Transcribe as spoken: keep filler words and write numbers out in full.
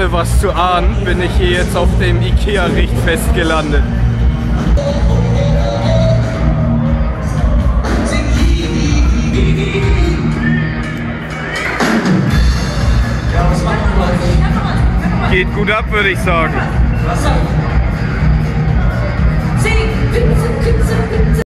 ohne was zu ahnen, bin ich hier jetzt auf dem IKEA-Richtfest gelandet. Geht gut ab, würde ich sagen.